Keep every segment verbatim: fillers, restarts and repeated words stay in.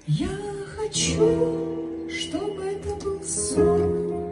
Я хочу, чтобы это был сон.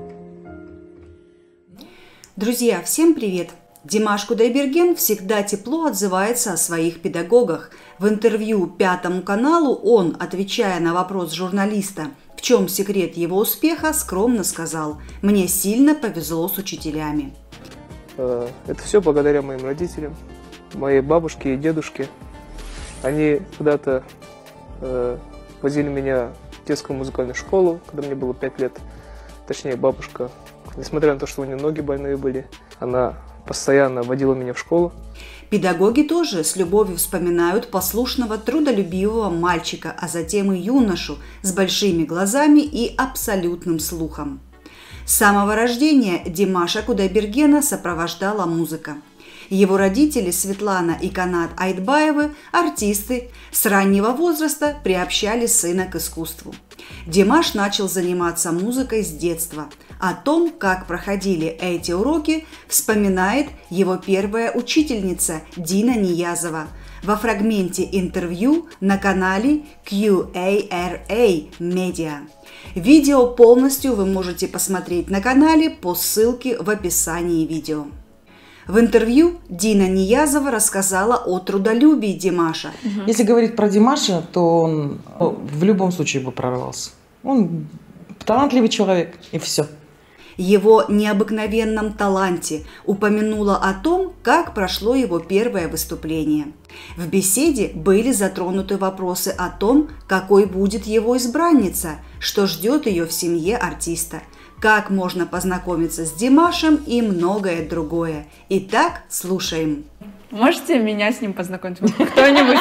Друзья, всем привет! Димаш Кудайберген всегда тепло отзывается о своих педагогах. В интервью Пятому каналу он, отвечая на вопрос журналиста, в чем секрет его успеха, скромно сказал: «Мне сильно повезло с учителями». Это все благодаря моим родителям, моей бабушке и дедушке. Они когда-то э, возили меня в детскую музыкальную школу, когда мне было пять лет. Точнее, бабушка, несмотря на то, что у нее ноги больные были, она постоянно водила меня в школу. Педагоги тоже с любовью вспоминают послушного, трудолюбивого мальчика, а затем и юношу с большими глазами и абсолютным слухом. С самого рождения Димаша Кудайбергена сопровождала музыка. Его родители Светлана и Канат Айтбаевы – артисты, с раннего возраста приобщали сына к искусству. Димаш начал заниматься музыкой с детства. О том, как проходили эти уроки, вспоминает его первая учительница Дина Ниязова во фрагменте интервью на канале кью эй ар эй Media. Видео полностью вы можете посмотреть на канале по ссылке в описании видео. В интервью Дина Ниязова рассказала о трудолюбии Димаша. Если говорить про Димаша, то он в любом случае бы прорвался. Он талантливый человек, и все. Его необыкновенном таланте упомянула о том, как прошло его первое выступление. В беседе были затронуты вопросы о том, какой будет его избранница, что ждет ее в семье артиста, как можно познакомиться с Димашем и многое другое. Итак, слушаем. Можете меня с ним познакомить? Кто-нибудь?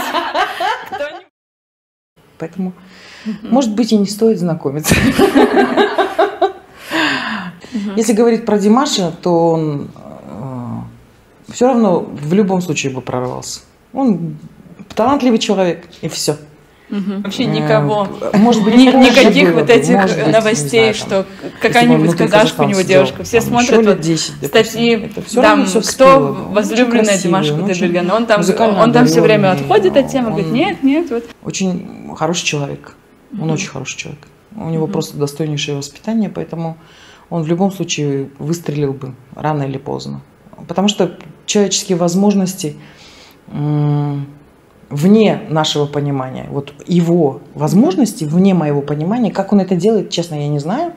Поэтому, может быть, и не стоит знакомиться. Если говорить про Димаша, то он э, все равно в любом случае бы прорвался. Он талантливый человек, и все. Угу. Вообще никого, э, может быть, Ни, никаких вот этих быть, новостей, знаю, что какая-нибудь казашка у него девушка. Все там, смотрят вот десять, статьи, там, кто всплыло, возлюбленная Димаша Кудайбергена. Он там, он там все время отходит от темы, говорит, нет, нет. Вот. Очень хороший человек. Он угу. очень хороший человек. У него угу. просто достойнейшее воспитание, поэтому он в любом случае выстрелил бы рано или поздно. Потому что человеческие возможности вне нашего понимания, вот его возможности вне моего понимания, как он это делает, честно, я не знаю.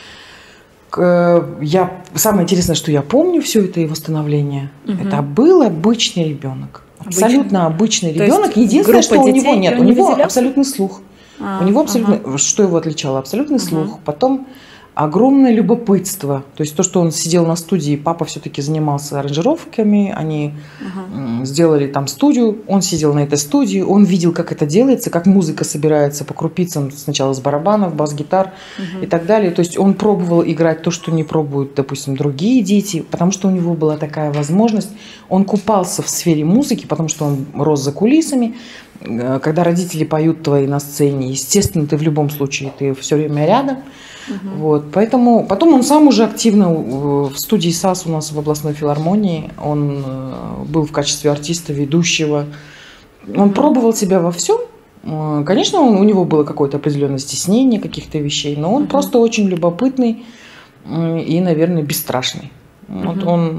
Я, самое интересное, что я помню все это его становление, угу. это был обычный ребенок. Абсолютно обычный, обычный ребенок. Единственное, что у него нет, у него абсолютный слух. А, у него абсолютно, ага. что его отличало? Абсолютный ага. слух. Потом огромное любопытство. То есть то, что он сидел на студии, папа все-таки занимался аранжировками, они ага. сделали там студию, он сидел на этой студии, он видел, как это делается, как музыка собирается по крупицам, сначала с барабанов, бас-гитар ага. и так далее. То есть он пробовал играть то, что не пробуют, допустим, другие дети, потому что у него была такая возможность. Он купался в сфере музыки, потому что он рос за кулисами. Когда родители поют твои на сцене, естественно, ты в любом случае, ты все время рядом. Uh-huh. Вот, поэтому потом он сам уже активно в студии САС у нас в областной филармонии, он был в качестве артиста, ведущего. Он uh-huh. пробовал себя во всем. Конечно, он, у него было какое-то определенное стеснение каких-то вещей, но он uh-huh. просто очень любопытный и, наверное, бесстрашный. Uh-huh. Вот он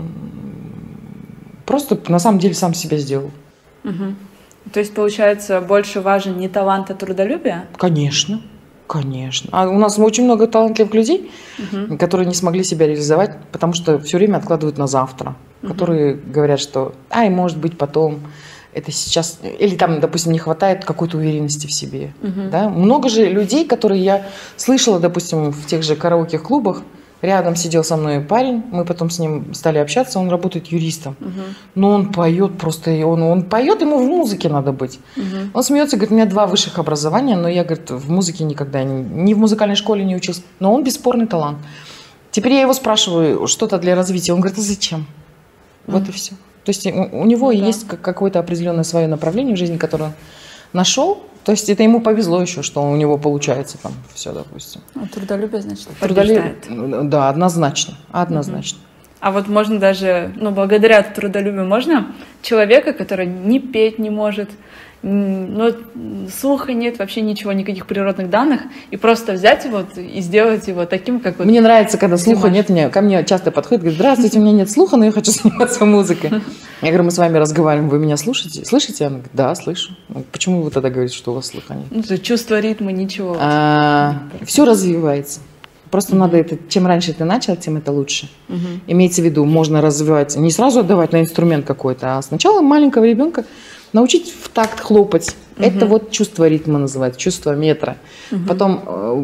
просто на самом деле сам себя сделал. Uh-huh. То есть, получается, больше важен не талант, а трудолюбие? Конечно, конечно. А у нас очень много талантливых людей, угу. которые не смогли себя реализовать, потому что все время откладывают на завтра. Угу. Которые говорят, что ай, может быть, потом, это сейчас... Или там, допустим, не хватает какой-то уверенности в себе. Угу. Да? Много же людей, которые я слышала, допустим, в тех же караоке-клубах, рядом сидел со мной парень, мы потом с ним стали общаться, он работает юристом. Угу. Но он поет просто, он, он поет, ему в музыке надо быть. Угу. Он смеется, говорит, у меня два высших образования, но я, говорит, в музыке никогда, не, ни в музыкальной школе не учился. Но он бесспорный талант. Теперь я его спрашиваю, что-то для развития. Он говорит, а зачем? Угу. Вот и все. То есть у, у него ну, есть да. какое-то определенное свое направление в жизни, которое он нашел. То есть это ему повезло еще, что у него получается там все, допустим. А трудолюбие, значит, побеждает. Трудолюбие, да, однозначно, однозначно. Угу. А вот можно даже, ну, благодаря трудолюбию можно человека, который ни петь не может, ну, слуха нет, вообще ничего, никаких природных данных, и просто взять его и сделать его таким, как вот... Мне нравится, когда слуха нет, мне, ко мне часто подходят, говорят, здравствуйте, у меня нет слуха, но я хочу заниматься музыкой. Я говорю, мы с вами разговариваем, вы меня слушаете? Слышите? Она говорит, да, слышу. Почему вы тогда говорите, что у вас слуха нет? Ну, чувство ритма, ничего. А, все развивается. Просто mm-hmm. надо это, чем раньше ты начал, тем это лучше. Mm-hmm. Имеется в виду, можно развивать, не сразу отдавать на инструмент какой-то, а сначала маленького ребенка научить в такт хлопать. Mm-hmm. Это вот чувство ритма называется, чувство метра. Mm-hmm. Потом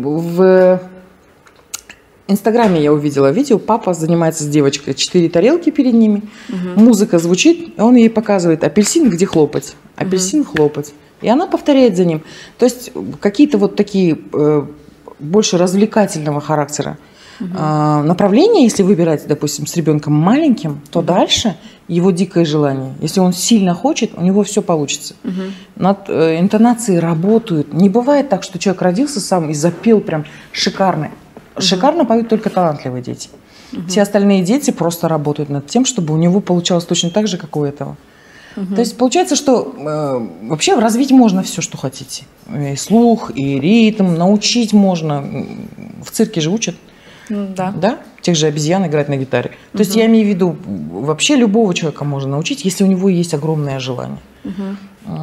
в Инстаграме я увидела видео, папа занимается с девочкой, четыре тарелки перед ними, mm-hmm. музыка звучит, и он ей показывает апельсин, где хлопать, апельсин mm-hmm. хлопать. И она повторяет за ним. То есть какие-то вот такие... больше развлекательного характера угу. а, направления, если выбирать, допустим, с ребенком маленьким, то угу. дальше его дикое желание. Если он сильно хочет, у него все получится. Угу. Над э, интонацией работают. Не бывает так, что человек родился сам и запел прям шикарно. Угу. Шикарно поют только талантливые дети. Угу. Все остальные дети просто работают над тем, чтобы у него получалось точно так же, как у этого. Угу. То есть получается, что э, вообще развить можно все, что хотите. И слух, и ритм, научить можно. В цирке же учат. Да. Да? Тех же обезьян играть на гитаре. То угу. есть я имею в виду, вообще любого человека можно научить, если у него есть огромное желание. Угу.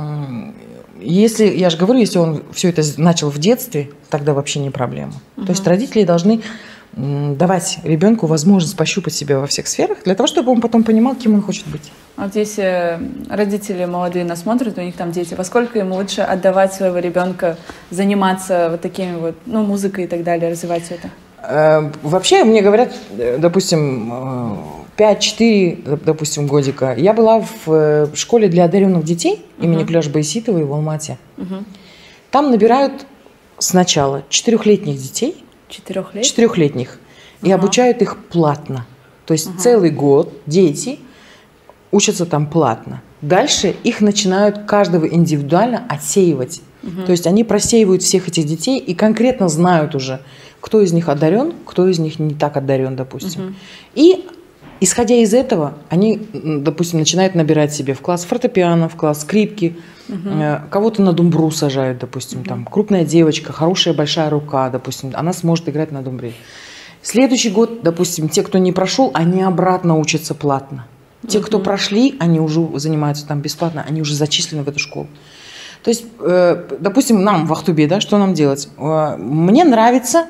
Если, я же говорю, если он все это начал в детстве, тогда вообще не проблема. Угу. То есть родители должны давать ребенку возможность пощупать себя во всех сферах, для того, чтобы он потом понимал, кем он хочет быть. Вот если родители молодые нас смотрят, у них там дети, во сколько им лучше отдавать своего ребенка заниматься вот такими вот, ну, музыкой и так далее, развивать это? Вообще, мне говорят, допустим, пять-четыре, допустим, годика. Я была в школе для одаренных детей имени uh-huh. Куляш Байситовой в Алмате. Uh-huh. Там набирают сначала четырехлетних детей, Четырехлетних? Четырехлетних. И ага. обучают их платно. То есть ага. целый год дети учатся там платно. Дальше их начинают каждого индивидуально отсеивать. Угу. То есть они просеивают всех этих детей и конкретно знают уже, кто из них одарен, кто из них не так одарен, допустим. Угу. И исходя из этого, они, допустим, начинают набирать себе в класс фортепиано, в класс скрипки, Uh-huh. кого-то на думбру сажают, допустим, uh-huh. там крупная девочка, хорошая большая рука, допустим, она сможет играть на думбре. Следующий год, допустим, те, кто не прошел, они обратно учатся платно. Те, uh-huh. кто прошли, они уже занимаются там бесплатно, они уже зачислены в эту школу. То есть, э, допустим, нам в Ахтубе, да, что нам делать? Э, мне нравится,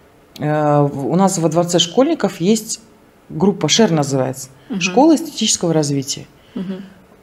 э, у нас во дворце школьников есть группа, ШЕР называется, uh-huh. школа эстетического развития. Uh-huh.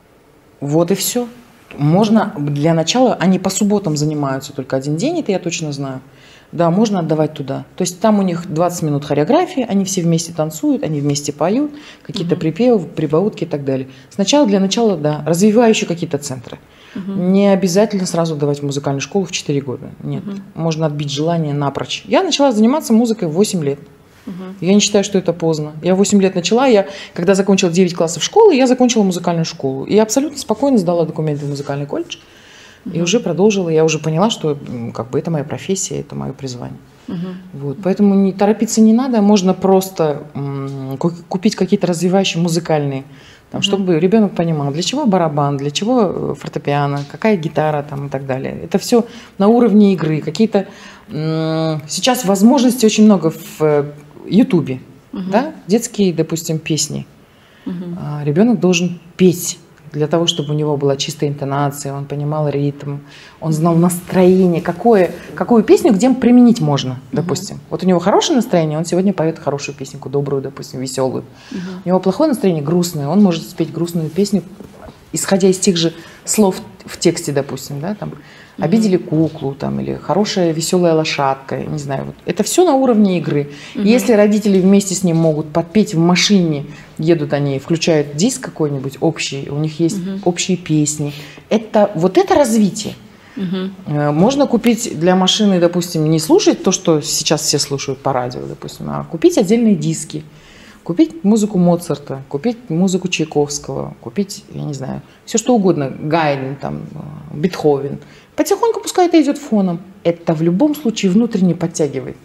Вот и все. Можно для начала, они по субботам занимаются только один день, это я точно знаю. Да, можно отдавать туда. То есть там у них двадцать минут хореографии, они все вместе танцуют, они вместе поют, какие-то uh-huh. припевы, прибаутки и так далее. Сначала для начала, да, развивающие какие-то центры. Uh-huh. Не обязательно сразу давать в музыкальную школу в четыре года. Нет, uh-huh. можно отбить желание напрочь. Я начала заниматься музыкой в восемь лет. Uh-huh. Я не считаю, что это поздно. Я в восемь лет начала, я, когда закончила девять классов школы, я закончила музыкальную школу. И абсолютно спокойно сдала документы в музыкальный колледж. Uh-huh. И уже продолжила, я уже поняла, что как бы, это моя профессия, это мое призвание. Uh-huh. Вот, поэтому не торопиться не надо, можно просто м- купить какие-то развивающие музыкальные, там, uh-huh. чтобы ребенок понимал, для чего барабан, для чего фортепиано, какая гитара там, и так далее. Это все на уровне игры. Какие-то м- сейчас возможностей очень много в Ютубе, uh-huh. да? Детские, допустим, песни. Uh-huh. А, ребенок должен петь для того, чтобы у него была чистая интонация, он понимал ритм, он знал настроение, какое, какую песню где применить можно, допустим. Uh-huh. Вот у него хорошее настроение, он сегодня поет хорошую песенку, добрую, допустим, веселую. Uh-huh. У него плохое настроение, грустное, он может спеть грустную песню, исходя из тех же слов в тексте, допустим, да, там, uh-huh. обидели куклу, там, или хорошая веселая лошадка, не знаю, вот. Это все на уровне игры. Uh-huh. Если родители вместе с ним могут подпеть в машине, едут они, включают диск какой-нибудь общий, у них есть uh-huh. общие песни, это, вот это развитие. Uh-huh. Можно купить для машины, допустим, не слушать то, что сейчас все слушают по радио, допустим, а купить отдельные диски. Купить музыку Моцарта, купить музыку Чайковского, купить, я не знаю, все что угодно, Гайден, там, Бетховен. Потихоньку пускай это идет фоном. Это в любом случае внутренне подтягивает.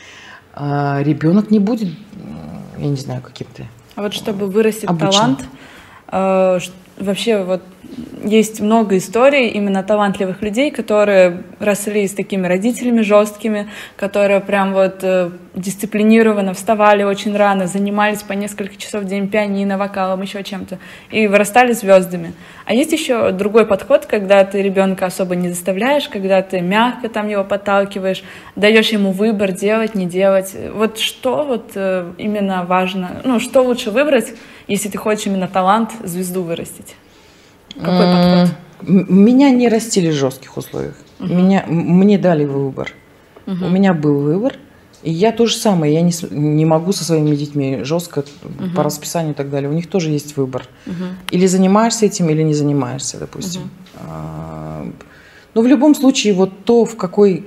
А ребенок не будет, я не знаю, каким-то. А вот чтобы вырастет обычным талант, э, вообще вот есть много историй именно талантливых людей, которые росли с такими родителями жесткими, которые прям вот э, дисциплинированно вставали очень рано, занимались по несколько часов в день пианино, вокалом, еще чем-то, и вырастали звездами. А есть еще другой подход, когда ты ребенка особо не заставляешь, когда ты мягко там его подталкиваешь, даешь ему выбор делать, не делать. Вот что вот э, именно важно, ну, что лучше выбрать, если ты хочешь именно талант, звезду вырастить? Какой подход? Меня не растили в жестких условиях. Uh-huh. Меня, мне дали выбор. Uh-huh. У меня был выбор. И я то же самое. Я не, не могу со своими детьми жестко uh-huh. по расписанию и так далее. У них тоже есть выбор. Uh-huh. Или занимаешься этим, или не занимаешься, допустим. Uh-huh. А, но в любом случае, вот то, в какой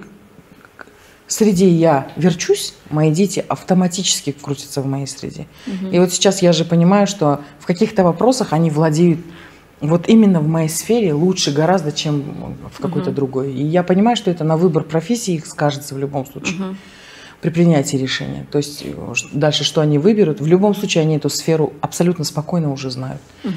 среде я верчусь, мои дети автоматически крутятся в моей среде. Uh-huh. И вот сейчас я же понимаю, что в каких-то вопросах они владеют вот именно в моей сфере лучше гораздо, чем в какой-то uh-huh. другой. И я понимаю, что это на выбор профессии их скажется в любом случае uh-huh. при принятии решения. То есть дальше, что они выберут, в любом случае они эту сферу абсолютно спокойно уже знают. Uh-huh.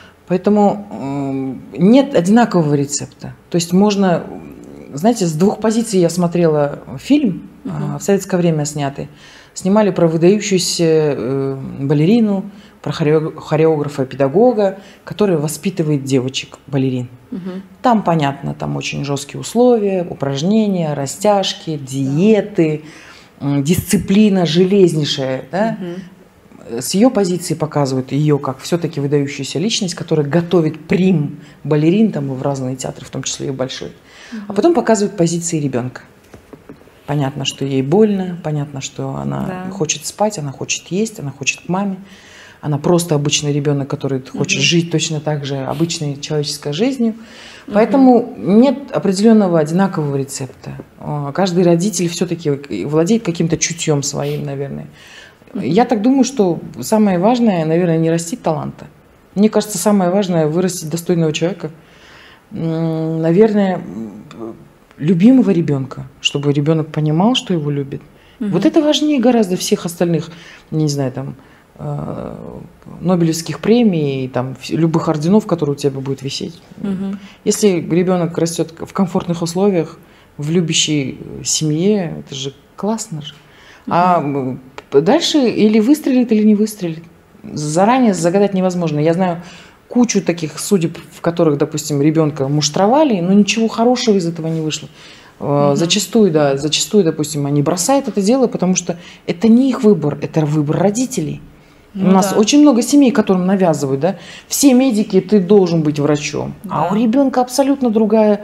Поэтому э, нет одинакового рецепта. То есть можно, знаете, с двух позиций я смотрела фильм, uh-huh. э, в советское время снятый. Снимали про выдающуюся э, балерину, про хореографа-педагога, который воспитывает девочек-балерин. Угу. Там, понятно, там очень жесткие условия, упражнения, растяжки, диеты, да. дисциплина железнейшая. Да? Угу. С ее позиции показывают ее как все-таки выдающуюся личность, которая готовит прим балерин там, в разные театры, в том числе и большой. Угу. А потом показывают позиции ребенка. Понятно, что ей больно, понятно, что она да. хочет спать, она хочет есть, она хочет к маме. Она просто обычный ребенок, который хочет uh-huh. жить точно так же обычной человеческой жизнью. Uh-huh. Поэтому нет определенного одинакового рецепта. Каждый родитель все-таки владеет каким-то чутьем своим, наверное. Uh-huh. Я так думаю, что самое важное, наверное, не растить таланта. Мне кажется, самое важное вырастить достойного человека. Наверное, любимого ребенка, чтобы ребенок понимал, что его любит. Uh-huh. Вот это важнее гораздо всех остальных, не знаю, там, Нобелевских премий, там, любых орденов, которые у тебя будут висеть. Угу. Если ребенок растет в комфортных условиях, в любящей семье, это же классно же. Угу. А дальше или выстрелит, или не выстрелит. Заранее загадать невозможно. Я знаю кучу таких судеб, в которых, допустим, ребенка муштровали, но ничего хорошего из этого не вышло. Угу. Зачастую, да, зачастую, допустим, они бросают это дело, потому что это не их выбор, это выбор родителей. Ну, у нас да. очень много семей, которым навязывают, да, все медики, ты должен быть врачом, да. а у ребенка абсолютно другая,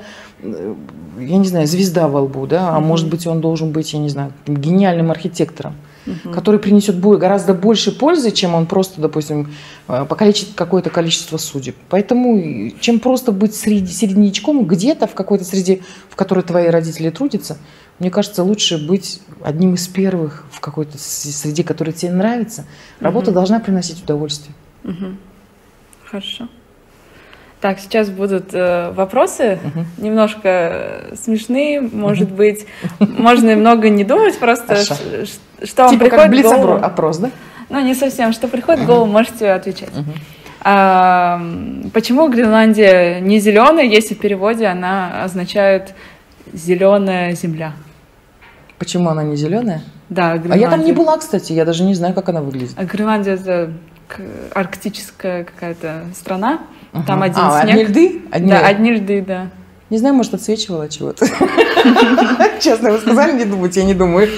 я не знаю, звезда во лбу, да, а угу. может быть он должен быть, я не знаю, гениальным архитектором, угу. который принесет гораздо больше пользы, чем он просто, допустим, покалечит какое-то количество судеб. Поэтому, чем просто быть среди, середнячком где-то в какой-то среде, в которой твои родители трудятся, мне кажется, лучше быть одним из первых в какой-то среде, которая тебе нравится. Работа угу. должна приносить удовольствие. Угу. Хорошо. Так, сейчас будут э, вопросы, угу. немножко смешные, может угу. быть. Можно много не думать, просто что, что вам типа приходит как в голову. Блиц-опрос, да? Ну, не совсем. Что приходит в голову, угу. можете отвечать. Угу. А, почему Гренландия не зеленая, если в переводе она означает «зеленая земля»? Почему она не зеленая? Да, Гренландия. А я там не была, кстати, я даже не знаю, как она выглядит. А Гренландия – это арктическая какая-то страна, uh-huh. там один а, снег. Одни льды? Одни... Да, одни льды, да. Не знаю, может, отсвечивала чего-то. Честно, вы сказали не думать, я не думаю.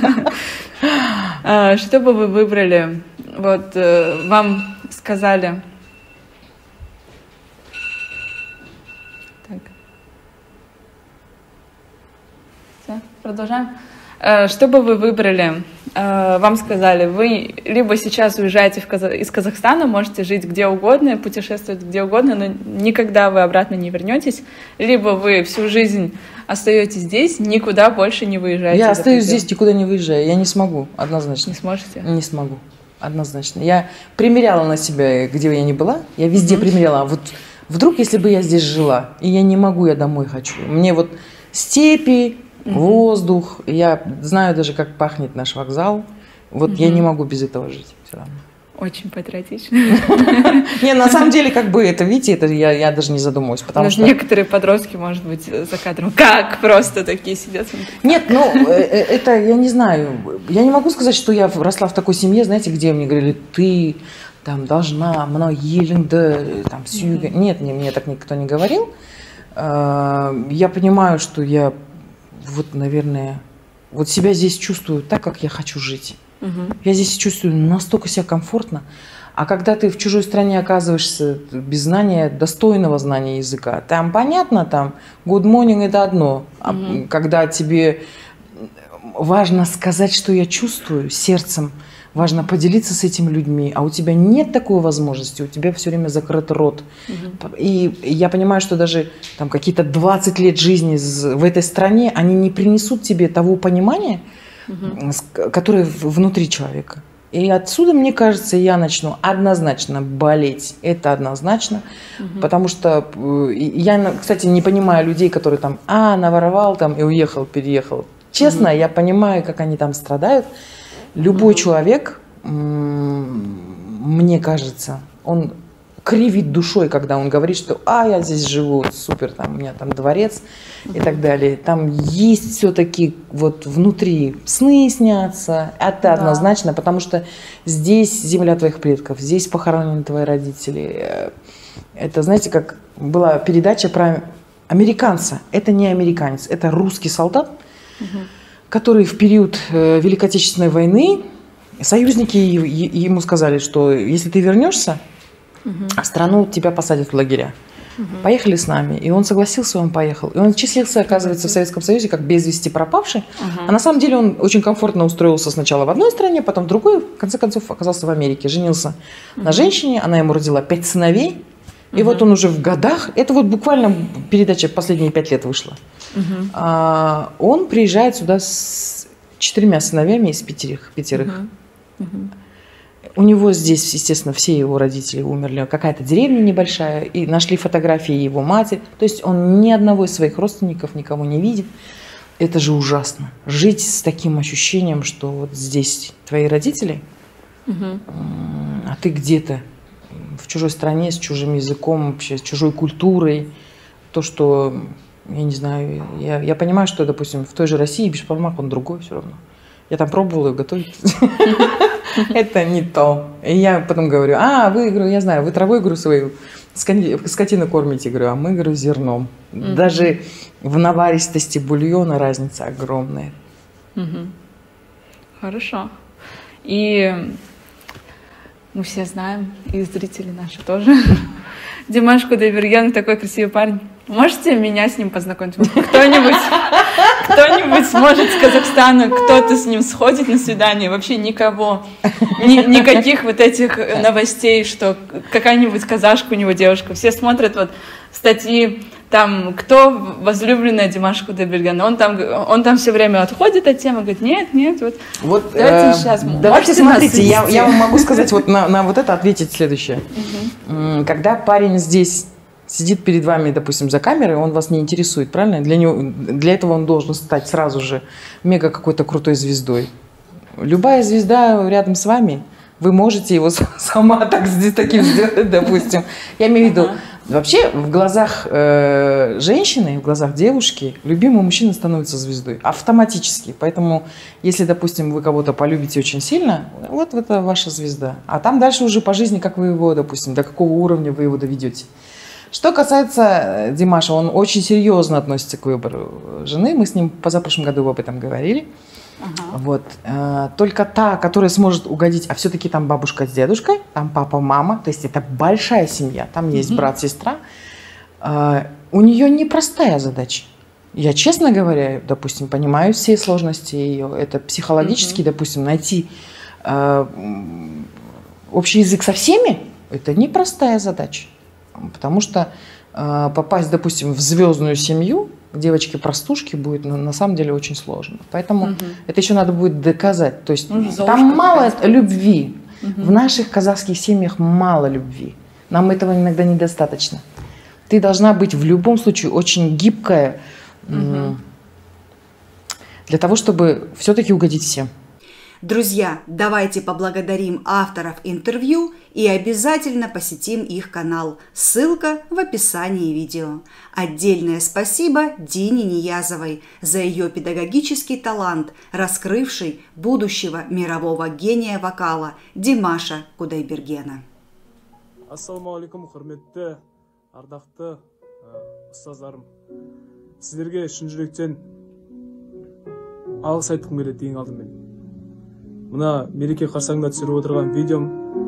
Что бы вы выбрали? Вот вам сказали... Продолжаем. Что бы вы выбрали? Вам сказали, вы либо сейчас уезжаете в Казах... из Казахстана, можете жить где угодно, путешествовать где угодно, но никогда вы обратно не вернетесь, либо вы всю жизнь остаетесь здесь, никуда больше не выезжаете. Я остаюсь здесь, никуда не выезжаю. Я не смогу, однозначно. Не сможете? Не смогу, однозначно. Я примеряла на себя, где я не была, я везде mm-hmm. примеряла. Вот вдруг, если бы я здесь жила, и я не могу, я домой хочу. Мне вот степи, mm-hmm. воздух, я знаю даже, как пахнет наш вокзал. Вот mm-hmm. я не могу без этого жить все равно. Очень патриотично. Не, на самом деле, как бы это, видите, это я, я даже не задумываюсь, потому что... Некоторые подростки, может быть, за кадром, как просто такие сидят. Нет, ну, это, я не знаю, я не могу сказать, что я росла в такой семье, знаете, где мне говорили, ты там должна, мной елинды, там, сюга. Нет, мне, мне так никто не говорил. Я понимаю, что я, вот, наверное, вот себя здесь чувствую так, как я хочу жить. Угу. Я здесь чувствую настолько себя комфортно. А когда ты в чужой стране оказываешься без знания, достойного знания языка, там понятно, там good morning это одно. А угу. когда тебе важно сказать, что я чувствую сердцем, важно поделиться с этими людьми, а у тебя нет такой возможности, у тебя все время закрыт рот. Угу. И я понимаю, что даже там какие-то двадцать лет жизни в этой стране, они не принесут тебе того понимания, угу. которое внутри человека. И отсюда, мне кажется, я начну однозначно болеть. Это однозначно. Угу. Потому что я, кстати, не понимаю людей, которые там, а, наворовал там и уехал, переехал. Честно, угу. я понимаю, как они там страдают. Любой угу. человек, мне кажется, он кривит душой, когда он говорит, что а, я здесь живу, супер, там, у меня там дворец и так далее. Там есть все-таки вот внутри сны снятся, это да. однозначно, потому что здесь земля твоих предков, здесь похоронены твои родители. Это, знаете, как была передача про американца. Это не американец, это русский солдат, угу. который в период Великой Отечественной войны, союзники ему сказали, что если ты вернешься, угу. страну тебя посадят в лагеря. Угу. Поехали с нами. И он согласился, он поехал. И он числился, оказывается, в Советском Союзе как без вести пропавший. Угу. А на самом деле он очень комфортно устроился сначала в одной стране, потом в другой. В конце концов оказался в Америке. Женился угу. на женщине. Она ему родила пять сыновей. И угу. вот он уже в годах. Это вот буквально передача последние пять лет вышла. Угу. А, он приезжает сюда с четырьмя сыновьями из пятерых. пятерых. Угу. Угу. У него здесь, естественно, все его родители умерли, какая-то деревня небольшая, и нашли фотографии его матери. То есть он ни одного из своих родственников никого не видит. Это же ужасно. Жить с таким ощущением, что вот здесь твои родители, угу. а ты где-то в чужой стране, с чужим языком, вообще с чужой культурой. То, что, я не знаю, я, я понимаю, что, допустим, в той же России бешбармак, он другой все равно. Я там пробовала ее готовить. Это не то. И я потом говорю, а, вы, говорю, я знаю, вы травой, говорю, свою скотину кормите, говорю, а мы, говорю, зерном. Даже в наваристости бульона разница огромная. Хорошо. И мы все знаем, и зрители наши тоже. Димаш Кудайберген такой красивый парень. Можете меня с ним познакомить? Кто-нибудь, кто-нибудь сможет с Казахстана, кто-то с ним сходит на свидание? Вообще никого. Ни, никаких вот этих новостей, что какая-нибудь казашка у него девушка. Все смотрят вот статьи, там, кто возлюбленная Димаш Кудайберген. Он там, он там все время отходит от темы, говорит, нет, нет, вот. Вот давайте, э, сейчас, давайте смотрите, я, я вам могу сказать, вот на, на вот это ответить следующее. Угу. Когда парень здесь сидит перед вами, допустим, за камерой, он вас не интересует, правильно? Для него, для этого он должен стать сразу же мега какой-то крутой звездой. Любая звезда рядом с вами, вы можете его сама так, таким сделать, допустим. Я имею в виду, вообще в глазах э, женщины, в глазах девушки, любимый мужчина становится звездой автоматически. Поэтому, если, допустим, вы кого-то полюбите очень сильно, вот это ваша звезда. А там дальше уже по жизни, как вы его, допустим, до какого уровня вы его доведете. Что касается Димаша, он очень серьезно относится к выбору жены. Мы с ним позапрошлом году об этом говорили. Ага. Вот. Только та, которая сможет угодить, а все-таки там бабушка с дедушкой, там папа, мама, то есть это большая семья, там есть брат, сестра. У нее непростая задача. Я, честно говоря, допустим, понимаю все сложности ее. Это психологически, угу. допустим, найти общий язык со всеми, это непростая задача. Потому что э, попасть, допустим, в звездную семью к девочке-простушке будет на, на самом деле очень сложно. Поэтому угу. это еще надо будет доказать. То есть ну, там мало любви. Угу. В наших казахских семьях мало любви. Нам этого иногда недостаточно. Ты должна быть в любом случае очень гибкая угу. для того, чтобы все-таки угодить всем. Друзья, давайте поблагодарим авторов интервью и обязательно посетим их канал. Ссылка в описании видео. Отдельное спасибо Дине Ниязовой за ее педагогический талант, раскрывший будущего мирового гения вокала Димаша Кудайбергена. Ассаламу алейкум, құрметті, ардақты ұстаздарым. Сіздерге шын жүректен алғыс айтқым келеді ең алдымен. Мына мереке қарсаңында түсіріп отырған видеом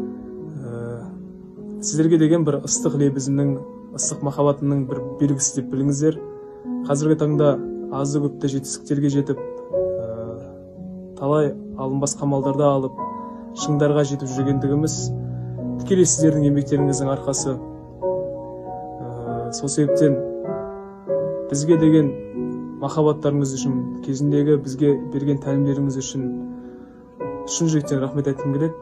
сіздерге деген бір ыстық лебізімнің, ыстық махаббатымның бір белгісі деп біліңіздер. Қазіргі таңда азды көпті жетістіктерге жетіп, талай алынбас қамалдарды алып, шыңдарға жетіп жүргендігіміз тікелей сіздердің еңбектеріңіздің арқасы. Сол себептен бізге деген махаббаттарыңыз үшін, кезіндегі бізге берген тәлімдеріңіз үшін шын жүректен рахмет айтқым келеді.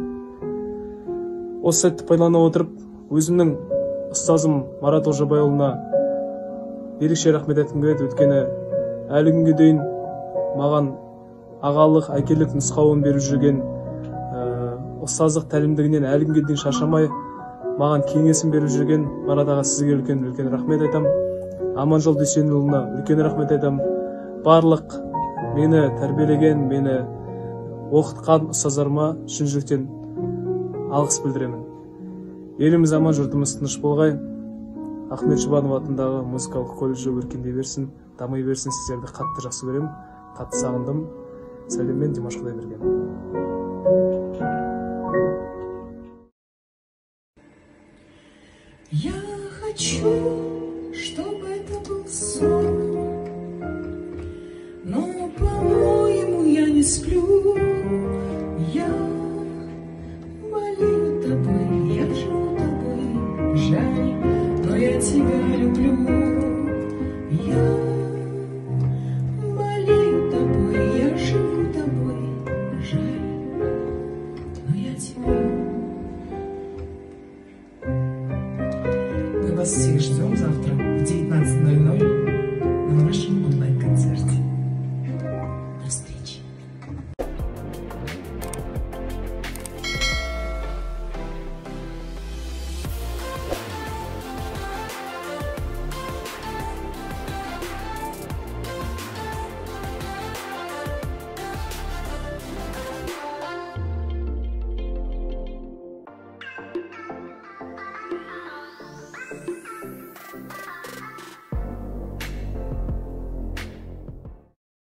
Осы сәтті пайдалана отырып, өзімнің ұстазым Марат Олжабайұлына ерекше рахмет айтқым келеді. Өйткені әлі күнге дейін маған ағалық, әкелік нұсқауын беріп жүрген, ұстаздық тәлімдігінен әлі күнге дейін шаршамай, маған кеңесін беріп жүрген Марат аға, сізге үлкен үлкен рахмет айтам. Аманжол Дүйсенұлына үлкен рахмет айтам. Барлық мені тәрбиелеген, мені оқытқан ұстаздарыма шын жүректен алғыс білдіремін. Еліміз аман, жұртымыз тыныш болғай. Ахмет Жұбанов атындағы музыкалық колледжі өркендей берсін, дамый берсін. Сіздерді қатты жақсы көремін, қатты сағындым. Сәлеммен, Димаш Кудайберген. Я хочу, чтобы это был сон, но, по-моему, я не сплю. Я болею тобой, я живу тобой, жаль, но я тебя люблю. Я болею тобой, я живу тобой, жаль, но я тебя. Мы вас всех ждем завтра в девятнадцать ноль ноль на нашем онлайн-концерте.